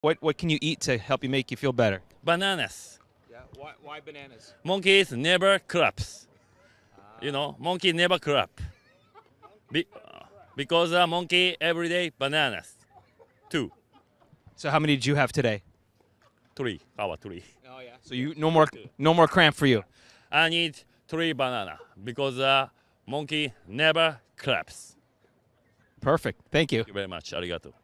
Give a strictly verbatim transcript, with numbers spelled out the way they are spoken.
What what can you eat to help you make you feel better? Bananas. Yeah. Why why bananas? Monkeys never claps. You know, monkey never clap. Be, uh, because a monkey every day bananas. Two, So how many did you have today? three. How about three? Oh yeah. So you no more no more cramp for you. I need three banana because uh, monkey never claps. Perfect. Thank you. Thank you very much. Arigato.